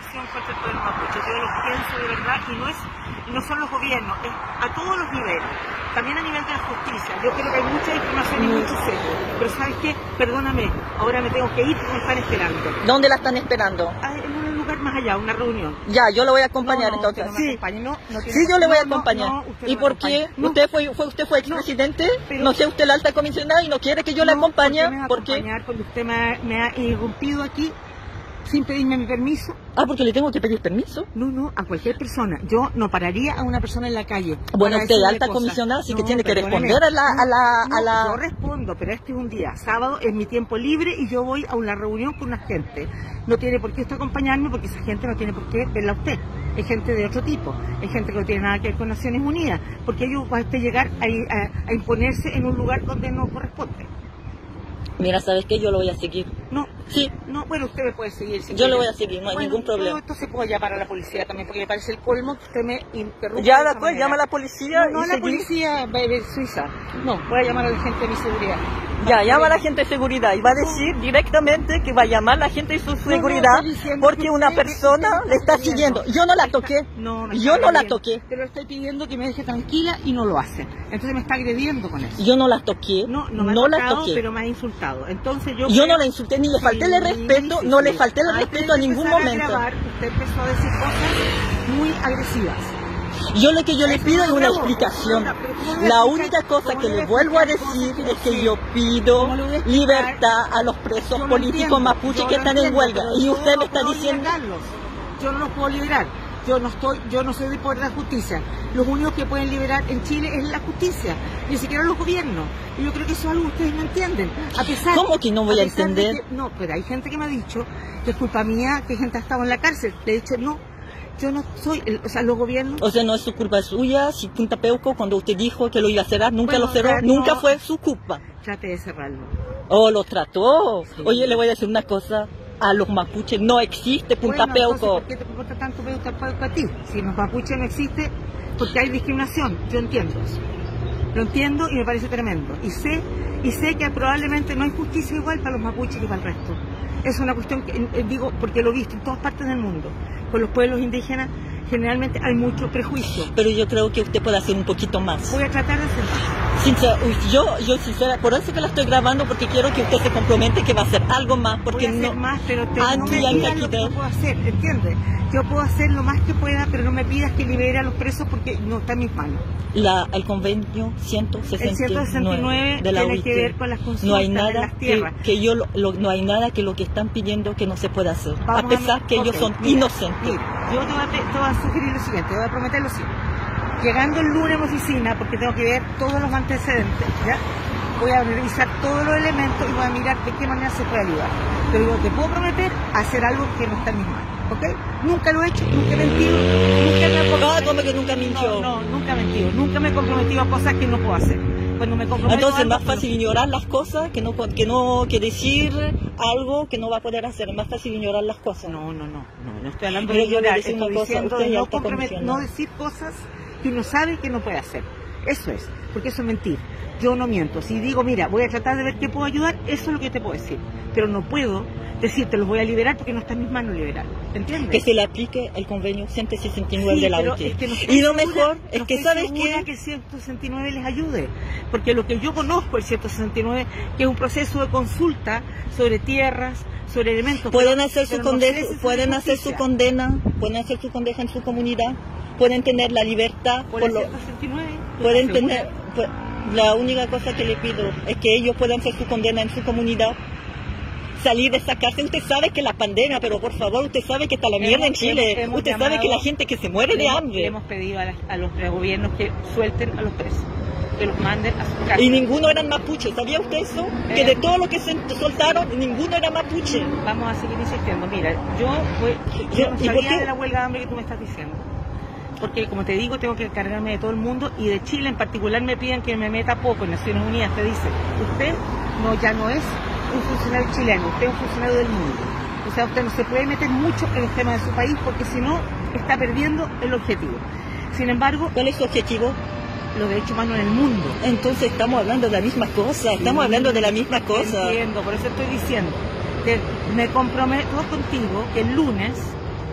discriminación contra el pueblo mapuche. Yo lo pienso de verdad y no son los gobiernos, es a todos los niveles, también a nivel de la justicia. Yo creo que hay mucha información y mucho serio, pero ¿sabes qué? Perdóname, ahora me tengo que ir porque me están esperando. ¿Dónde la están esperando? En un lugar más allá, una reunión. Ya, yo lo voy a acompañar entonces. Sí, yo le voy a acompañar. ¿Y por qué? ¿Usted fue expresidente? No sé, usted la alta comisionada y no quiere que yo la acompañe. ¿Por qué? Porque usted me ha irrumpido aquí sin pedirme mi permiso. Ah, porque le tengo que pedir permiso. No, a cualquier persona. Yo no pararía a una persona en la calle. Bueno, usted es alta comisionada, así que tiene que responder a la... Yo respondo, pero este es un día sábado, es mi tiempo libre y yo voy a una reunión con una gente. No tiene por qué usted acompañarme porque esa gente no tiene por qué verla a usted. Es gente de otro tipo, es gente que no tiene nada que ver con Naciones Unidas, porque ellos va a llegar a imponerse en un lugar donde no corresponde. Mira, ¿sabes qué? Yo lo voy a seguir. No. Sí. No, bueno, usted me puede seguir. Yo lo voy a seguir, no hay ningún problema. Esto se puede llamar a la policía también, porque me parece el colmo que usted me interrumpa. Ya, después llama a la policía. No, la policía suiza. No, voy a llamar a la gente de mi seguridad. Ya, llama a la gente de seguridad y va a decir directamente que va a llamar a la gente de su seguridad porque una persona le está siguiendo. Yo no la toqué. Yo no la toqué. Pero le estoy pidiendo que me deje tranquila y no lo hace. Entonces me está agrediendo con eso. Yo no la toqué. No la toqué. Pero me ha insultado. Entonces yo no la insulté ni le falté el respeto, no le falté el respeto a ningún momento. Usted empezó a decir cosas muy agresivas. Yo lo que yo le pido es una explicación. La única cosa que le vuelvo a decir es que yo pido libertad a los presos políticos mapuches que están en huelga. Y usted me está diciendo... Yo no los puedo liberar. Yo no soy de poder de la justicia. Los únicos que pueden liberar en Chile es la justicia, ni siquiera los gobiernos. Y yo creo que eso es algo que ustedes no entienden. ¿Cómo que no voy a entender? No, pero hay gente que me ha dicho que es culpa mía, que gente ha estado en la cárcel. Le he dicho, no, yo no soy, los gobiernos... O sea, no es su culpa suya, si Punta Peuco, cuando usted dijo que lo iba a cerrar, nunca lo cerró, nunca fue su culpa. Trate de cerrarlo. Oh, lo trató. Sí. Oye, le voy a decir una cosa. A los mapuches no existe Punta Peuco. ¿Por qué te importa tanto Punta Peuco a ti? Si los mapuches no existe, porque hay discriminación. Yo entiendo eso. Lo entiendo y me parece tremendo. Y sé que probablemente no hay justicia igual para los mapuches que para el resto. Es una cuestión que digo porque lo he visto en todas partes del mundo. Con los pueblos indígenas generalmente hay mucho prejuicio. Pero yo creo que usted puede hacer un poquito más. Voy a tratar de hacer más. Yo sincera, por eso que la estoy grabando, porque quiero que usted se compromete que va a hacer algo más, porque voy a hacer más, pero no me pidas lo que no puedo hacer, ¿entiendes? Yo puedo hacer lo más que pueda, pero no me pidas que libere a los presos porque no está en mis manos. El convenio 169 de la OIT tiene que ver con las consultas no hay nada de las tierras. No hay nada que lo que están pidiendo que no se pueda hacer, Vamos a pesar que ellos son inocentes. Mira, yo te voy a sugerir lo siguiente, te voy a prometer lo siguiente. Llegando el lunes a mi oficina, porque tengo que ver todos los antecedentes, ¿ya? Voy a revisar todos los elementos y voy a mirar de qué manera se puede ayudar. Pero yo te puedo prometer hacer algo que no está en mis manos, ¿ok? Nunca lo he hecho, nunca he mentido, nunca me he comprometido. ¿Cómo que nunca mintió? No, nunca he mentido, nunca me he comprometido a cosas que no puedo hacer. Cuando me comprometo entonces es más fácil ignorar las cosas que decir algo que no va a poder hacer. Es más fácil ignorar las cosas. No estoy hablando de ignorar, estoy diciendo de no decir cosas que uno sabe que no puede hacer. Eso es, porque eso es mentir. Yo no miento. Si digo, mira, voy a tratar de ver qué puedo ayudar, eso es lo que te puedo decir. Pero no puedo decirte los voy a liberar porque no está en mis manos liberar. ¿Entiendes? Que se le aplique el convenio 169 de la OIT. Y lo mejor es que sabes que el 169 les ayude. Porque lo que yo conozco el 169, que es un proceso de consulta sobre tierras, sobre elementos. Pueden hacer su condena en su comunidad. Pueden tener la libertad por el 169. Pueden tener la única cosa que le pido es que ellos puedan hacer su condena en su comunidad, salir de esa cárcel. Usted sabe que la pandemia, pero por favor, usted sabe que está la mierda en Chile, usted sabe que la gente que se muere de hambre. Le hemos pedido a los gobiernos que suelten a los presos, que los manden a su casa. Y ninguno eran mapuche, ¿sabía usted eso? Que de todo lo que se soltaron, ninguno era mapuche. Vamos a seguir insistiendo. Mira, yo no sabía de la huelga de hambre que tú me estás diciendo. Porque, como te digo, tengo que encargarme de todo el mundo y de Chile en particular me piden que me meta poco. En Naciones Unidas te dice, usted ya no es un funcionario chileno, usted es un funcionario del mundo. O sea, usted no se puede meter mucho en los temas de su país porque si no, está perdiendo el objetivo. Sin embargo, ¿cuál es su objetivo? Los derechos humanos en el mundo. Entonces estamos hablando de la misma cosa, hablando de la misma cosa. Entiendo, por eso estoy diciendo, me comprometo contigo que el lunes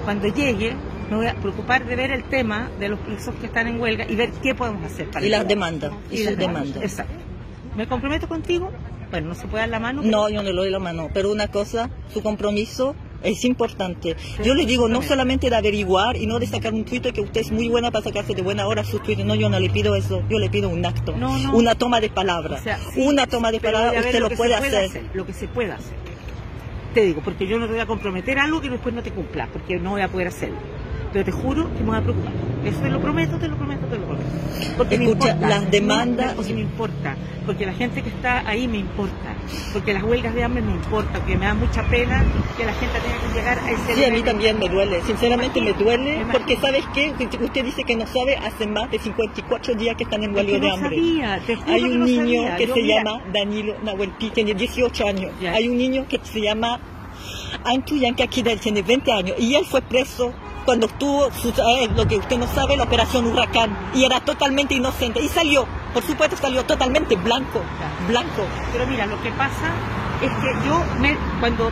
Cuando llegue, me voy a preocupar de ver el tema de los presos que están en huelga y ver qué podemos hacer para y las demandas. Y sus demandas. Exacto. Me comprometo contigo. Bueno, no se puede dar la mano. No, yo no le doy la mano, pero una cosa, su compromiso es importante. Yo le digo no solamente de averiguar y no de sacar un tuit que usted es muy buena para sacarse de buena hora sus tweets. No, yo no le pido eso. Yo le pido un acto, una toma de palabra. O sea, sí, una toma de palabra, usted lo puede hacer. Lo que se pueda hacer. Te digo, porque yo no te voy a comprometer algo que después no te cumpla, porque no voy a poder hacerlo. Pero te juro que me voy a preocupar. Eso te lo prometo, te lo prometo, te lo prometo. Porque escucha, me importa, las demandas... Porque me importa, porque la gente que está ahí me importa, porque las huelgas de hambre me importa, porque me da mucha pena que la gente tenga que llegar a ese... Sí, a mí también me duele, sinceramente me duele, porque ¿sabes qué? Usted dice que no sabe, hace más de 54 días que están en huelga de hambre. Sabía, te juro hay un niño que se mira... llama Danilo Nahuelpi, tiene 18 años. Ya. Hay un niño que se llama Antu Yankakidel, tiene 20 años, y él fue preso cuando estuvo, lo que usted no sabe, la operación Huracán, y era totalmente inocente, y salió, por supuesto salió totalmente blanco. Pero mira, lo que pasa es que yo, cuando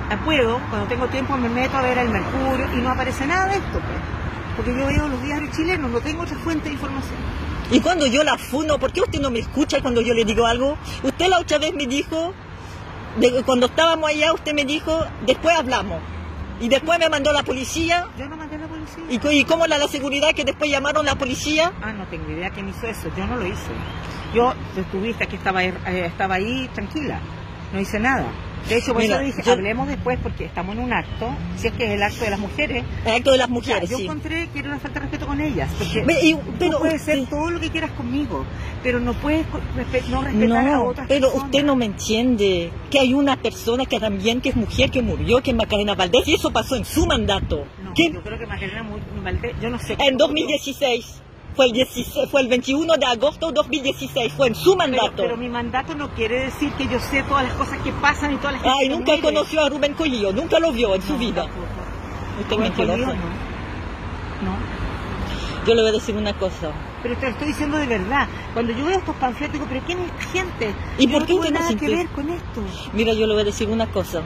tengo tiempo, me meto a ver el Mercurio, y no aparece nada de esto, pues. Porque yo veo los diarios chilenos, no tengo otra fuente de información. Y cuando yo la funo, ¿por qué usted no me escucha cuando yo le digo algo? Usted la otra vez me dijo, cuando estábamos allá, usted me dijo, después hablamos. Y después me mandó la policía. Yo no mandé a la policía. ¿Y cómo la seguridad que después llamaron la policía? Ah, no tengo idea quién hizo eso. Yo no lo hice. Yo, estuviste que estaba ahí tranquila. No hice nada. De hecho, por eso dije, hablemos después porque estamos en un acto, si es que es el acto de las mujeres. El acto de las mujeres, yo encontré que era una falta de respeto con ellas. Porque tú puedes ser todo lo que quieras conmigo, pero no puedes no respetar a otras pero personas. Usted no me entiende que hay una persona que también, que es mujer, que murió, que es Macarena Valdés, y eso pasó en su mandato. No, yo creo que Macarena Valdés, yo no sé. En 2016. Fue el 21 de agosto de 2016, fue en su mandato. Pero mi mandato no quiere decir que yo sé todas las cosas que pasan y todas las cosas que nunca conoció a Rubén Collillo, nunca lo vio en su vida. Tampoco. Usted mentiroso. No. Yo le voy a decir una cosa. Pero te lo estoy diciendo de verdad. Cuando yo veo estos panfletos, digo, ¿pero quién es esta gente? ¿Y por qué usted no tiene nada que ver con esto? Mira, yo le voy a decir una cosa.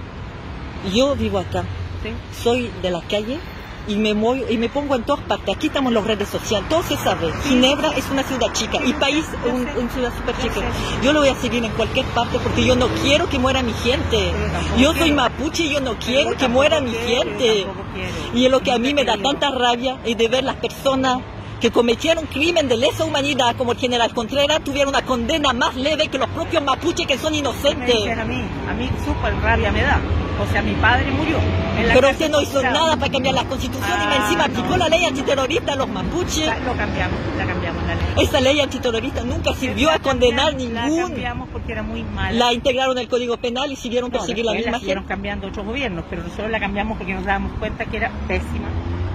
Yo vivo acá. ¿Sí? Soy de la calle. Y me pongo en todas partes. Aquí estamos en las redes sociales, todo se sabe. Ginebra es una ciudad chica y país una ciudad súper chica. Yo lo voy a seguir en cualquier parte porque yo no quiero que muera mi gente. Yo soy mapuche y yo no quiero que muera mi gente. Y es lo que a mí me da tanta rabia es de ver las personas que cometieron crimen de lesa humanidad como el general Contreras tuvieron una condena más leve que los propios mapuches que son inocentes. A mí súper rabia me da. O sea, mi padre murió. Pero usted no hizo nada para cambiar la constitución y encima aplicó la ley antiterrorista a los mapuches. La cambiamos la ley. Esa ley antiterrorista nunca sirvió a condenar ningún. La cambiamos porque era muy mala. La integraron al Código Penal y siguieron perseguir la misma gente. Siguieron cambiando otros gobiernos, pero nosotros la cambiamos porque nos dábamos cuenta que era pésima.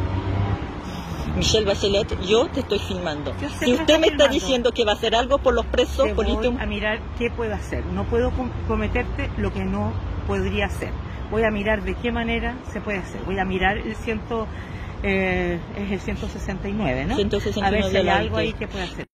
Michelle Bachelet, yo te estoy filmando. Si usted me está diciendo que va a hacer algo por los presos políticos... Voy a mirar qué puedo hacer. No puedo prometerte lo que no podría hacer. Voy a mirar de qué manera se puede hacer. Voy a mirar el es el 169, ¿no? 169 a ver si hay algo ahí que pueda hacer.